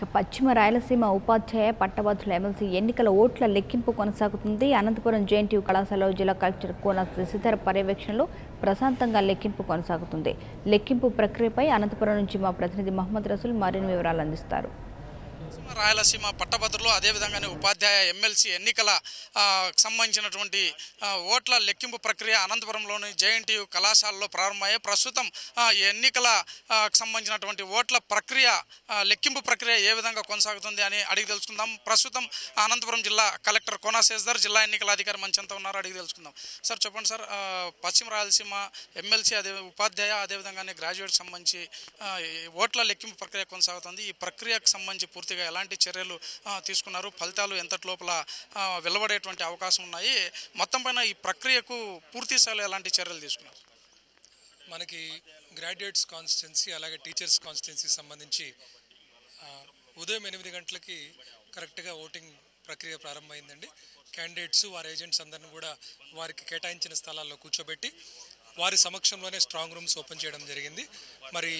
పశ్చిమ రాయలసీమ ఉపాధ్యాయ పట్టభద్రుల ఎమ్మెల్సీ ఎన్నికల ఓట్ల లెక్కింపు కొనసాగుతుంది. అనంతపురం జేఎన్టీయూ కళాశాలలో జిల్లా కలెక్టర్ కోన సాసిధర్ పర్యవేక్షణలో ప్రశాంతంగా లెక్కింపు కొనసాగుతుంది. లెక్కింపు ప్రక్రియపై అనంతపురం నుంచి మా ప్రతినిధి మహమ్మద్ రసూల్ మరిన్ని వివరాలు అందిస్తారు. రాయలసీమ పట్టభద్రులు అదేవిధంగానే ఉపాధ్యాయ ఎమ్మెల్సీ ఎన్నికల సంబంధించినటువంటి ఓట్ల లెక్కింపు ప్రక్రియ అనంతపురంలోని జేఎన్టీయూ కళాశాలలో ప్రారంభమయ్యాయి. ప్రస్తుతం ఎన్నికల సంబంధించినటువంటి ఓట్ల ప్రక్రియ లెక్కింపు ప్రక్రియ ఏ విధంగా కొనసాగుతుంది అని అడిగి తెలుసుకుందాం. ప్రస్తుతం అనంతపురం జిల్లా కలెక్టర్ కోన సాసిధర్, జిల్లా ఎన్నికల అధికారి మంచెంత ఉన్నారు, అడిగి తెలుసుకుందాం. సార్ చెప్పండి సార్, పశ్చిమ రాయలసీమ ఎమ్మెల్సీ అదే ఉపాధ్యాయ అదేవిధంగానే గ్రాడ్యుయేట్ సంబంధించి ఓట్ల లెక్కింపు ప్రక్రియ కొనసాగుతుంది. ఈ ప్రక్రియకు సంబంధించి పూర్తిగా ఎలాంటి చర్యలు తీసుకున్నారు, ఫలితాలు ఎంతటి లోపల వెలువడేటువంటి అవకాశం ఉన్నాయి, మొత్తం పైన ఈ ప్రక్రియకు పూర్తి స్థాయిలో ఎలాంటి చర్యలు తీసుకున్నారు? మనకి గ్రాడ్యుయేట్స్ కాన్స్టిట్యున్సీ అలాగే టీచర్స్ కాన్స్టిట్యున్సీ సంబంధించి ఉదయం 8 గంటలకి కరెక్ట్గా ఓటింగ్ ప్రక్రియ ప్రారంభమైందండి. క్యాండిడేట్స్ వారి ఏజెంట్స్ అందరిని కూడా వారికి కేటాయించిన స్థలాల్లో కూర్చోబెట్టి వారి సమక్షంలోనే స్ట్రాంగ్ రూమ్స్ ఓపెన్ చేయడం జరిగింది. మరి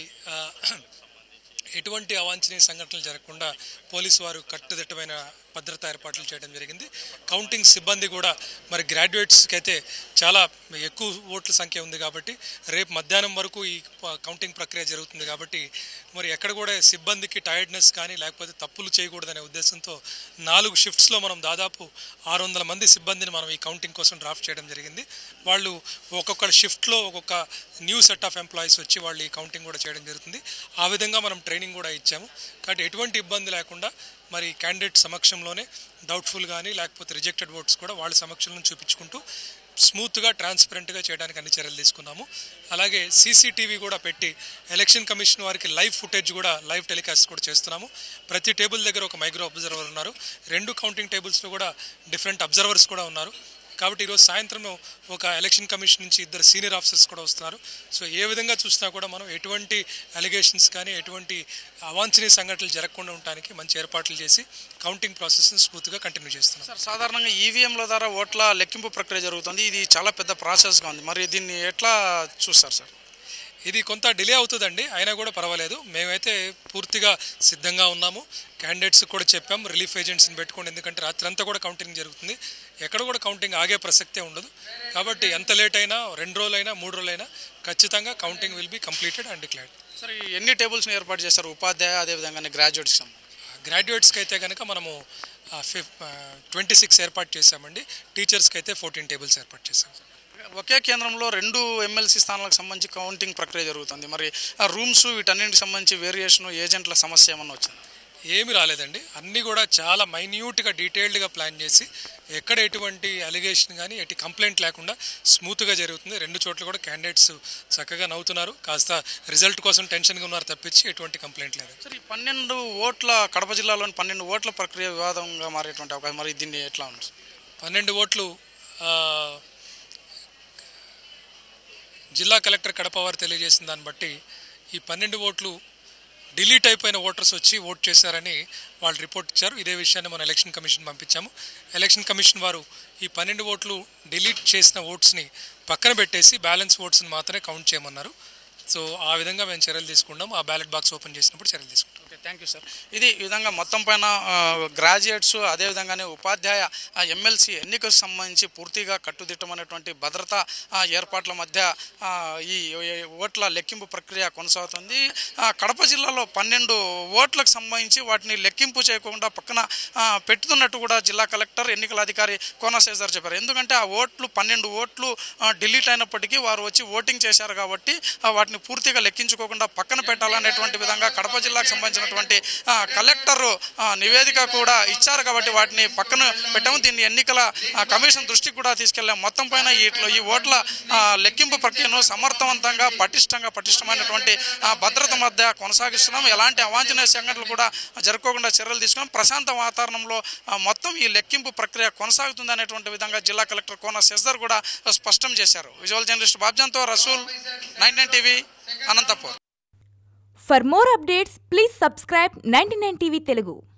ఎటువంటి అవాంఛనీయ సంఘటనలు జరగకుండా పోలీసు వారు కట్టుదిట్టమైన భద్రతా ఏర్పాట్లు చేయడం జరిగింది. కౌంటింగ్ సిబ్బంది కూడా మరి గ్రాడ్యుయేట్స్కి అయితే చాలా ఎక్కువ ఓట్ల సంఖ్య ఉంది కాబట్టి రేపు మధ్యాహ్నం వరకు ఈ కౌంటింగ్ ప్రక్రియ జరుగుతుంది కాబట్టి మరి ఎక్కడ కూడా సిబ్బందికి టైర్డ్నెస్ కానీ లేకపోతే తప్పులు చేయకూడదనే ఉద్దేశంతో 4 షిఫ్ట్స్లో మనం దాదాపు 600 మంది సిబ్బందిని మనం ఈ కౌంటింగ్ కోసం డ్రాఫ్ట్ చేయడం జరిగింది. వాళ్ళు ఒక్కొక్క షిఫ్ట్లో ఒక్కొక్క న్యూ సెట్ ఆఫ్ ఎంప్లాయీస్ వచ్చి వాళ్ళు ఈ కౌంటింగ్ కూడా చేయడం జరుగుతుంది. ఆ విధంగా మనం ట్రైనింగ్ కూడా ఇచ్చాము. కాబట్టి ఎటువంటి ఇబ్బంది లేకుండా మరి క్యాండిడేట్ సమక్షంలోనే డౌట్ఫుల్ కానీ లేకపోతే రిజెక్టెడ్ ఓట్స్ కూడా వాళ్ళ సమక్షంలో చూపించుకుంటూ స్మూత్గా ట్రాన్స్పరెంట్గా చేయడానికి అన్ని చర్యలు తీసుకున్నాము. అలాగే సీసీటీవీ కూడా పెట్టి ఎలక్షన్ కమిషన్ వారికి లైవ్ ఫుటేజ్ కూడా లైవ్ టెలికాస్ట్ కూడా చేస్తున్నాము. ప్రతి టేబుల్ దగ్గర ఒక మైక్రో అబ్జర్వర్ ఉన్నారు. 2 కౌంటింగ్ టేబుల్స్లో కూడా డిఫరెంట్ అబ్జర్వర్స్ కూడా ఉన్నారు. కాబట్టి ఈరోజు సాయంత్రం ఒక ఎలక్షన్ కమిషన్ నుంచి 2 సీనియర్ ఆఫీసర్స్ కూడా వస్తున్నారు. సో ఏ విధంగా చూసినా కూడా మనం ఎటువంటి అలిగేషన్స్ కానీ ఎటువంటి అవాంఛనీయ సంఘటనలు జరగకుండా ఉండడానికి మంచి ఏర్పాట్లు చేసి కౌంటింగ్ ప్రాసెస్ని స్మూత్గా కంటిన్యూ చేస్తున్నాం. సార్, సాధారణంగా ఈవీఎంల ద్వారా ఓట్ల లెక్కింపు ప్రక్రియ జరుగుతుంది. ఇది చాలా పెద్ద ప్రాసెస్గా ఉంది. మరి దీన్ని ఎట్లా చూస్తారు సార్? ఇది కొంత డిలే అవుతుందండి, అయినా కూడా పర్వాలేదు. మేమైతే పూర్తిగా సిద్ధంగా ఉన్నాము. క్యాండిడేట్స్ కూడా చెప్పాం రిలీఫ్ ఏజెంట్స్ని పెట్టుకోండి, ఎందుకంటే రాత్రి అంతా కూడా కౌంటింగ్ జరుగుతుంది. ఎక్కడ కూడా కౌంటింగ్ ఆగే ప్రసక్తే ఉండదు. కాబట్టి ఎంత లేట్ అయినా 2 రోజులైనా 3 రోజులైనా ఖచ్చితంగా counting will be completed and declared. Sir, ఎన్ని టేబుల్స్ని ఏర్పాటు చేస్తారు ఉపాధ్యాయ అదేవిధంగానే గ్రాడ్యుయేట్స్కి అయితే కనుక మనము 26 ఏర్పాటు చేశామండి. టీచర్స్కి అయితే 14 టేబుల్స్ ఏర్పాటు చేశాం. ఒకే కేంద్రంలో 2 ఎమ్మెల్సీ స్థానాలకు సంబంధించి కౌంటింగ్ ప్రక్రియ జరుగుతుంది. మరి ఆ రూమ్స్ వీటన్నింటికి సంబంధించి వేరియేషన్ ఏజెంట్ల సమస్య ఏమన్నా వచ్చింది? ఏమీ రాలేదండి. అన్నీ కూడా చాలా మైన్యూట్గా డీటెయిల్డ్గా ప్లాన్ చేసి ఎక్కడ ఎటువంటి అలిగేషన్ కానీ ఎటు కంప్లైంట్ లేకుండా స్మూత్గా జరుగుతుంది. 2 చోట్ల కూడా క్యాండిడేట్స్ చక్కగా నవ్వుతున్నారు. కాస్త రిజల్ట్ కోసం టెన్షన్గా ఉన్నారు తప్పించి ఎటువంటి కంప్లైంట్ లేదు. సరే, 12 ఓట్ల కడప జిల్లాలోని 12 ఓట్ల ప్రక్రియ వివాదంగా మారేటువంటి అవకాశం, మరి దీన్ని ఎట్లా ఉంది? 12 ఓట్లు జిల్లా కలెక్టర్ కడప వారు తెలియజేసిన దాన్ని బట్టి ఈ 12 ఓట్లు డిలీట్ అయిపోయిన ఓటర్స్ వచ్చి ఓట్ చేశారని వాళ్ళు రిపోర్ట్ ఇచ్చారు. ఇదే విషయాన్ని మనం ఎలక్షన్ కమిషన్ పంపించాము. ఎలక్షన్ కమిషన్ వారు ఈ 12 ఓట్లు డిలీట్ చేసిన ఓట్స్ని పక్కన పెట్టేసి బ్యాలెన్స్ ఓట్స్ని మాత్రమే కౌంట్ చేయమన్నారు. సో ఆ విధంగా మేము చర్యలు తీసుకుంటాం. ఆ బ్యాలెట్ బాక్స్ ఓపెన్ చేసినప్పుడు చర్యలు తీసుకుంటాం. Okay, thank you sir. ఇది ఈ విధంగా మొత్తం పైన గ్రాడ్యుయేట్స్ అదేవిధంగానే ఉపాధ్యాయ ఎమ్మెల్సీ ఎన్నికకు సంబంధించి పూర్తిగా కట్టుదిట్టమైనటువంటి భద్రతా ఏర్పాట్ల మధ్య ఈ ఓట్ల లెక్కింపు ప్రక్రియ కొనసాగుతుంది. కడప జిల్లాలో 12 ఓట్లకు సంబంధించి వాటిని లెక్కింపు చేయకుండా పక్కన పెట్టుతున్నట్టు కూడా జిల్లా కలెక్టర్ ఎన్నికల అధికారి కోన సాసిధర్ చెప్పారు. ఎందుకంటే ఆ ఓట్లు 12 ఓట్లు డిలీట్ అయినప్పటికీ వారు వచ్చి ఓటింగ్ చేశారు కాబట్టి వాటిని పూర్తిగా లెక్కించుకోకుండా పక్కన పెట్టాలనేటువంటి విధంగా కడప జిల్లాకు సంబంధించినటువంటి కలెక్టర్ నివేదిక కూడా ఇచ్చారు. కాబట్టి వాటిని పక్కన పెట్టాము. దీన్ని ఎన్నికల కమిషన్ దృష్టికి కూడా తీసుకెళ్ళాము. మొత్తం పైన ఈ ఓట్ల లెక్కింపు ప్రక్రియను సమర్థవంతంగా పటిష్టమైనటువంటి భద్రత మధ్య కొనసాగిస్తున్నాం. ఎలాంటి అవాంఛనీయ సంఘటనలు కూడా జరుపుకోకుండా చర్యలు తీసుకున్నాం. ప్రశాంత వాతావరణంలో మొత్తం ఈ లెక్కింపు ప్రక్రియ కొనసాగుతుంది అనేటువంటి విధంగా జిల్లా కలెక్టర్ కోన సాసిధర్ కూడా స్పష్టం చేశారు. విజువల్ జర్నలిస్ట్ బాబ్జాన్తో Rasool, 99 TV, Ananthapur. For more updates, please subscribe 99 TV Telugu.